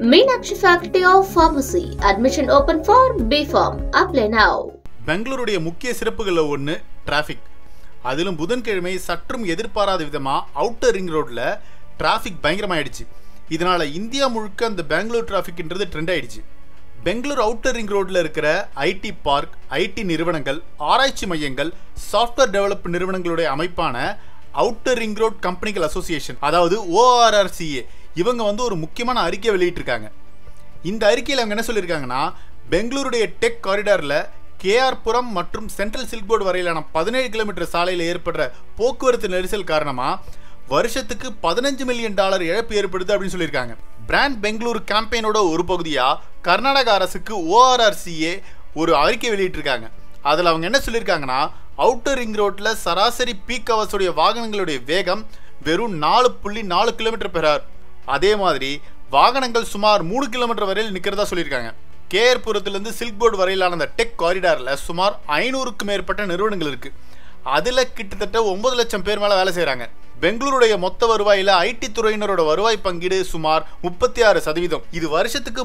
Meenakshi Faculty of Pharmacy. Admission open for B.Pharm. Apply now. பெங்களூருடைய முக்கிய சிறப்புகள்ல ஒன்று traffic. அதிலும் புதன்கிழமை சற்றும் எதிர்பாராத விதமா அவுட்டர் ரிங் ரோட்ல டிராஃபிக் பயங்கரமாயிடுச்சு. இதனால இந்தியா முழுக்க அந்த பெங்களூர் டிராஃபிக்ன்றது ட்ரெண்ட் ஆயிடுச்சு. பெங்களூர் அவுட்டர் ரிங் ரோட்ல இருக்கிற ஐடி பார்க், ஐடி நிறுவனங்கள், ஆராய்ச்சி மையங்கள், சாஃப்ட்வேர் டெவலப் நிறுவனங்களுடைய அமைப்பான அவுட்டர் ரிங் ரோட் கம்பெனிகள் அசோசியேஷன், அதாவது ORRCA, இவங்க ஒரு முக்கியமான அறிக்கை வெளியிட்டிருக்காங்க. இந்த அறிக்கையில் அவங்க என்ன சொல்லியிருக்காங்கன்னா, பெங்களூருடைய டெக் காரிடாரில் KR புரம் மற்றும் சென்ட்ரல் சில்க் போர்டு வரையிலான 17 கிலோமீட்டர் சாலையில் ஏற்படுற போக்குவரத்து நெரிசல் காரணமாக வருஷத்துக்கு $15 மில்லியன் இழப்பு ஏற்படுது அப்படின்னு சொல்லியிருக்காங்க. பிராண்ட் பெங்களூரு கேம்பெயினோட ஒரு பகுதியாக கர்நாடக அரசுக்கு ORRCA ஒரு அறிக்கை வெளியிட்டிருக்காங்க. அதில் அவங்க என்ன சொல்லியிருக்காங்கன்னா, அவுட்டர் ரிங் ரோட்டில் சராசரி பீக் ஹவர்ஸுடைய வாகனங்களுடைய வேகம் வெறும் 4.4 கிலோமீட்டர் பெர் ஹவர். அதே மாதிரி வாகனங்கள் சுமார் 3 கிலோமீட்டர் வரையில் நிற்கிறதா சொல்லியிருக்காங்க. KR புரத்திலிருந்து சில்க் போர்டு வரையிலான அந்த டெக் காரிடாரில் சுமார் 500க்கும் மேற்பட்ட நிறுவனங்கள் இருக்குது. அதில் கிட்டத்தட்ட 9 லட்சம் பேர் மேலே வேலை செய்கிறாங்க. பெங்களூருடைய மொத்த வருவாயில் ஐடி துறையினரோட வருவாய் பங்கீடு சுமார் 36%. இது வருஷத்துக்கு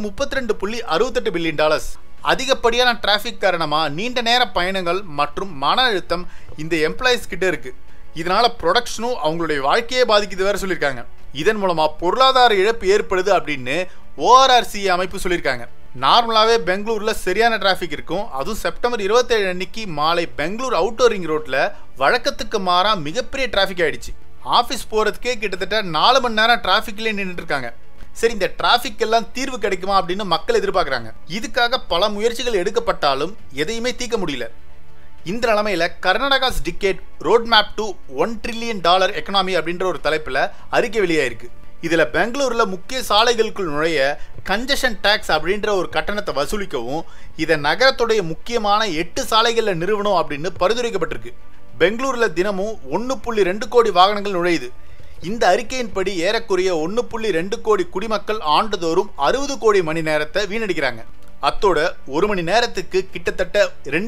$32.68 பில்லியன். அதிகப்படியான டிராஃபிக் காரணமாக நீண்ட நேர பயணங்கள் மற்றும் மன அழுத்தம் இந்த எம்ப்ளாயிஸ் கிட்ட இருக்கு. இதனால ப்ரொடக்ஷனும் அவங்களுடைய வாழ்க்கையே பாதிக்குது வேற சொல்லியிருக்காங்க. இதன் மூலமா பொருளாதார இழப்பு ஏற்படுது அப்படின்னு ORRCA அமைப்பு சொல்லியிருக்காங்க. நார்மலாகவே பெங்களூரில் சரியான டிராஃபிக் இருக்கும். அதுவும் செப்டம்பர் 27 அன்னைக்கு மாலை பெங்களூர் அவுட்டர் ரிங் ரோட்டில் வழக்கத்துக்கு மாறாக மிகப்பெரிய டிராஃபிக் ஆயிடுச்சு. ஆஃபீஸ் போகிறதுக்கே கிட்டத்தட்ட 4 மணி நேரம் டிராஃபிக்லேயே நின்றுட்டு இருக்காங்க. சரி, இந்த டிராஃபிக் எல்லாம் தீர்வு கிடைக்குமா அப்படின்னு மக்கள் எதிர்பார்க்குறாங்க. இதுக்காக பல முயற்சிகள் எடுக்கப்பட்டாலும் எதையுமே தீர்க்க முடியல. இந்த நிலைமையில Karnataka's decade road map to $1 trillion economy அப்படின்ற ஒரு தலைப்பில் அறிக்கை வெளியாயிருக்கு. இதில் பெங்களூரில் முக்கிய சாலைகளுக்குள் நுழைய கன்ஜெஷன் டேக்ஸ் அப்படின்ற ஒரு கட்டணத்தை வசூலிக்கவும், இதை நகரத்துடைய முக்கியமான 8 சாலைகளில் நிறுவனம் அப்படின்னு பரிந்துரைக்கப்பட்டிருக்கு. பெங்களூரில் தினமும் 1.2 கோடி வாகனங்கள் நுழையுது. இந்த அறிக்கையின்படி ஏறக்குறைய 1.2 கோடி குடிமக்கள் ஆண்டுதோறும் 60 கோடி மணி நேரத்தை வீணடிக்கிறாங்க. அத்தோட ஒரு மணி நேரத்துக்கு கிட்டத்தட்ட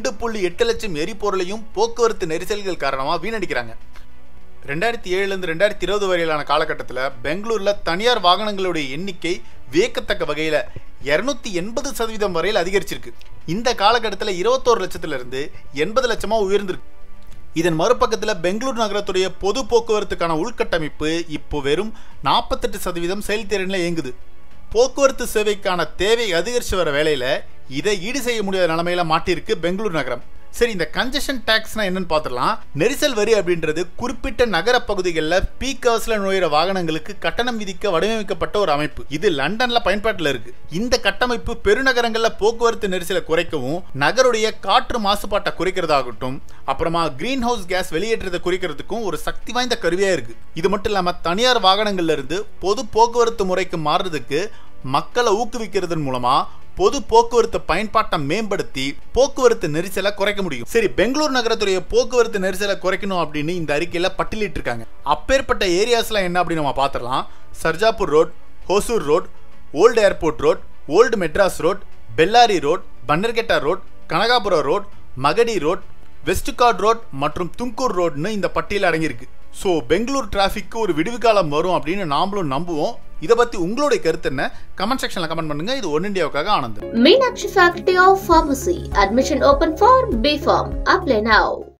2.8 லட்சம் எரிபொருளையும் போக்குவரத்து நெரிசல்கள் காரணமாக வீணடிக்கிறாங்க. 2007 2020 வரையிலான காலகட்டத்தில் பெங்களூரில் தனியார் வாகனங்களுடைய எண்ணிக்கை வியக்கத்தக்க வகையில் 280% வரையில் அதிகரிச்சிருக்கு. இந்த காலகட்டத்தில் 21 லட்சத்திலிருந்து 80 லட்சமாக உயர்ந்திருக்கு. இதன் மறுபக்கத்தில் பெங்களூர் நகரத்துடைய பொது போக்குவரத்துக்கான உள்கட்டமைப்பு இப்போ வெறும் 48% செயல்திறனில் இயங்குது. போக்குவரத்து சேவைக்கான தேவை அதிகரித்து வர வேளையில் இதை ஈடு செய்ய முடியாத நிலைமையில மாட்டிருக்கு பெங்களூர் நகரம். சரி, இந்த கன்ஜெஷன் டேக்ஸ்னா என்னன்னு பார்த்துடலாம். நெரிசல் வரி அப்படின்றது குறிப்பிட்ட நகர பகுதிகளில் பீக் ஹவர்ஸ்ல நுழையிற வாகனங்களுக்கு கட்டணம் விதிக்க வடிவமைக்கப்பட்ட ஒரு அமைப்பு. இது லண்டன்ல பயன்பாட்டில் இருக்கு. இந்த கட்டமைப்பு பெருநகரங்களில் போக்குவரத்து நெரிசலை குறைக்கவும், நகருடைய காற்று மாசுபாட்டை குறைக்கிறதாகட்டும், அப்புறமா கிரீன் ஹவுஸ் கேஸ் வெளியேற்றத்தை குறைக்கிறதுக்கும் ஒரு சக்தி வாய்ந்த கருவியா இருக்கு. இது மட்டும் இல்லாம தனியார் வாகனங்கள்ல இருந்து பொது போக்குவரத்து முறைக்கு மாறுறதுக்கு மக்களை ஊக்குவிக்கிறதன் மூலமா பொது போக்குவரத்து பயன்பாட்டை மேம்படுத்தி போக்குவரத்து நெரிசலை குறைக்க முடியும். சரி, பெங்களூர் நகரத்துடைய போக்குவரத்து நெரிசலை குறைக்கணும் அப்படின்னு இந்த அறிக்கையில பட்டியலிட்டு இருக்காங்க. அப்பேற்பட்ட ஏரியாஸ்லாம் என்ன அப்படின்னு நம்ம பார்த்துடலாம். Sarjapur road, Hosur road, old airport road, old Madras road, Bellary road, Bannerghatta road, Kanakapura road, Magadi road, west chord road மற்றும் தும்கூர் ரோட்னு இந்த பட்டியல் அடங்கியிருக்கு. ஸோ பெங்களூர் டிராஃபிக்கு ஒரு விடுவி காலம் வரும் அப்படின்னு நாமளும் நம்புவோம். இதை பத்தி உங்களுடைய கருத்து என்ன? கமெண்ட் செக்ஷன்ல கமெண்ட் பண்ணுங்க. இது ஒன்னிண்டியாவுக்காக Anand. Meenakshi Faculty of Pharmacy. Admission open for B.Pharm. Apply now.